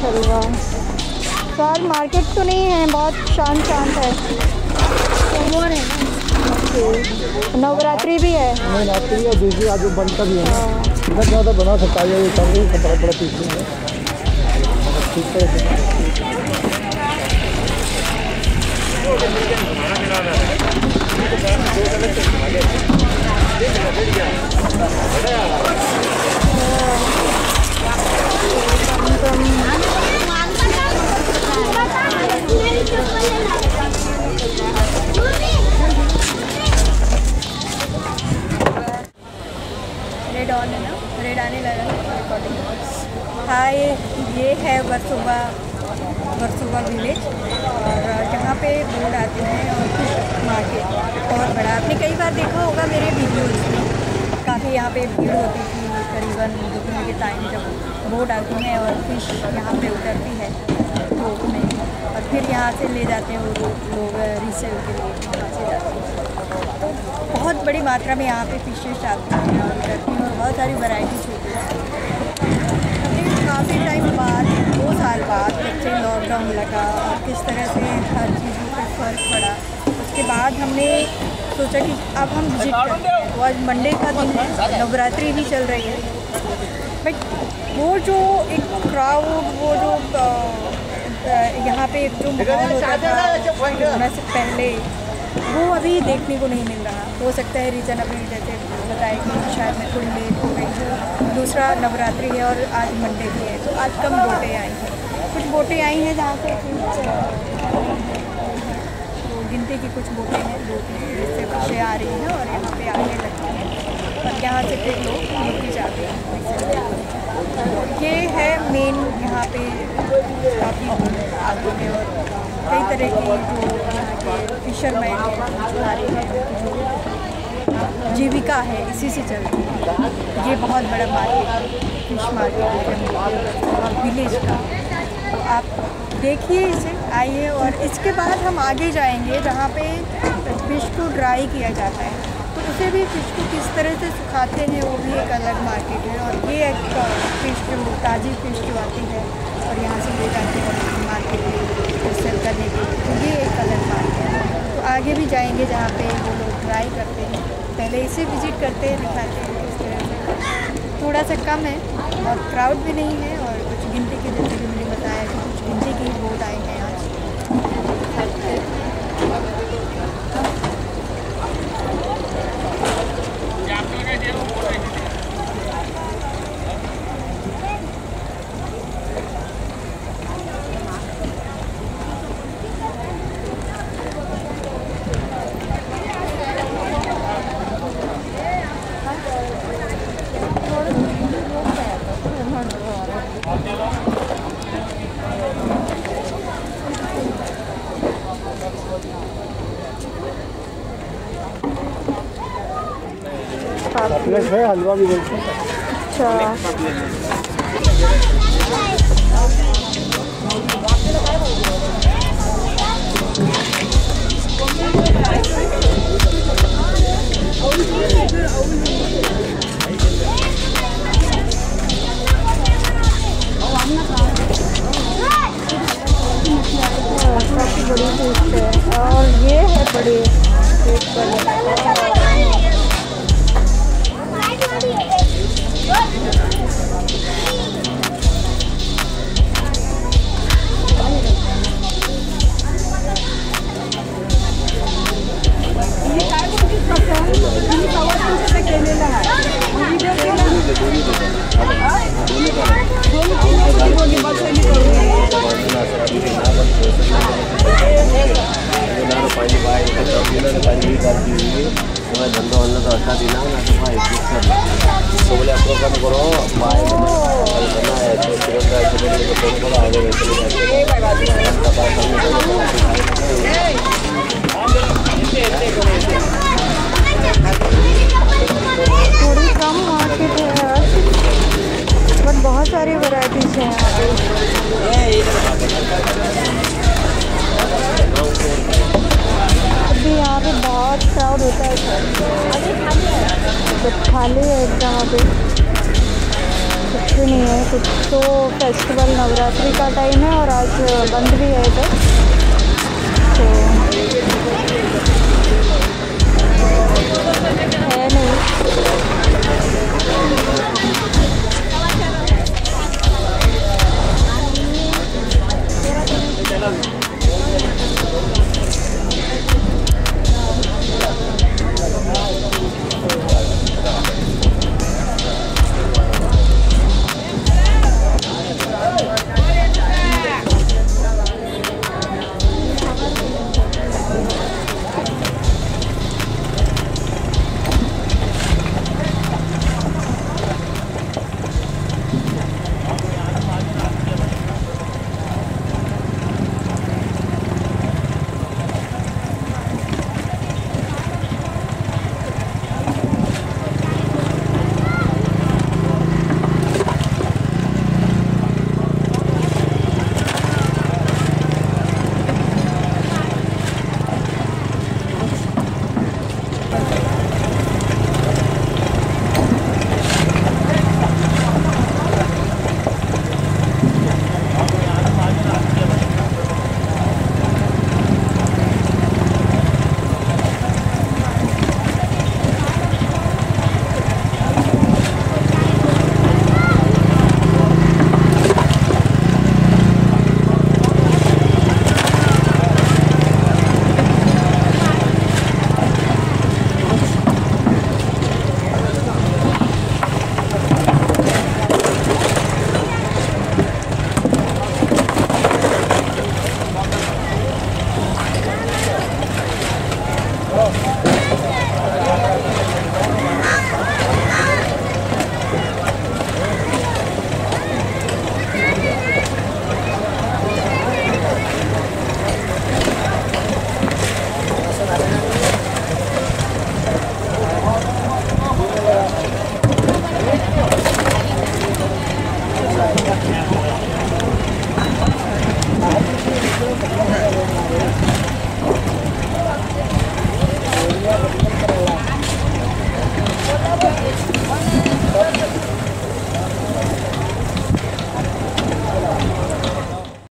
हलवा। तो आज मार्केट तो नहीं है, बहुत शांत शांत है। नवरात्रि भी है। नवरात्रि और दूसरी आज बनता भी है ना, इधर ज़्यादा बना सकता है। ये बड़ा बड़ा पीस है, ठीक है। रेड ऑन है ना, रेड आने लगा रिकॉर्डिंग। हाँ, ये है वर्सोवा विलेज, और यहाँ पे बोर्ड आते हैं और फिश मार्केट बहुत बड़ा। आपने कई बार देखा होगा मेरे वीडियोज़ में, काफ़ी यहाँ पे भीड़ होती थी करीबन दोपहर के टाइम, जब बोट आती है और फिश यहाँ पे उतरती है बोट में, और फिर यहाँ से ले जाते हैं वो लोग रीसेल के लिए, वहाँ से जाते हैं। तो बहुत बड़ी मात्रा में यहाँ पे फिशेस आती हैं और उतरती हैं, और बहुत सारी वैरायटीज होती हैं। काफ़ी टाइम बाद, 2 साल बाद, जब से लॉकडाउन लगा और किस तरह से हर चीज़ों पर फ़र्क पड़ा, उसके बाद हमने सोचा कि अब हम विजिट करते हैं। तो आज मंडे का दिन है, नवरात्रि भी चल रही है, बट वो जो एक क्राउड, वो जो यहाँ पे जो माहौल होता था कोरोना से पहले, वो अभी देखने को नहीं मिल रहा। हो सकता है रीज़न अभी जैसे बताए कि शायद मैं थोड़ी लेट हो गई हूँ, दूसरा नवरात्रि है और आज मंडे भी है, तो आज कम बोटें आई हैं। कुछ बोटें आई हैं जहाँ से तो गिनती की कुछ बोटें हैं जिससे बसें आ रही हैं और यहाँ पे आने लगती हैं, और यहाँ से फिर लोग निकल जाते हैं। ये है मेन, यहाँ पे काफ़ी आते हैं और कई तरह की जो यहाँ के फिशरमैन हैं, मछुआरे हैं, जीविका है इसी से चलती है। ये बहुत बड़ा मार्केट है, फिश मार्केट विलेज का। तो आप देखिए इसे, आइए, और इसके बाद हम आगे जाएंगे जहाँ पे फिश को ड्राई किया जाता है, तो उसे भी फिश को किस तरह से सुखाते हैं, वो भी एक अलग मार्केट है। और ये एक फिश जो ताज़ी फिश जो आती है और यहाँ से ले जाते हैं मार्केट में सेल करने के लिए, तो ये एक अलग मार्केट है। तो आगे भी जाएंगे जहाँ पे वो लोग ड्राई करते हैं, पहले इसे विज़िट करते हैं, दिखाते हैं इस तरह से। थोड़ा सा कम है और क्राउड भी नहीं है, और कुछ गिनती के, जैसे कि मैंने बताया कि कुछ गिनती के बोट आए हैं आज। है हलवा भी बोलते हैं। अच्छा, काफ़ी बड़ी फिश है, और ये है बड़ी फिश धंधा होना तो अच्छा दिन ना तो भाई तो बोले अपना काम करो भाई करना है तो तुरंत ऐसे को फोन करो आगे चले थोड़ी कम मार्केट है यार, बट बहुत सारी वैरायटीज हैं यहाँ पे। अभी यहाँ पे बहुत क्राउड होता है, तो खाली है एकदम अभी। कुछ भी नहीं है। कुछ तो फेस्टिवल नवरात्रि का टाइम है और आज बंद भी है इधर, तो है नहीं।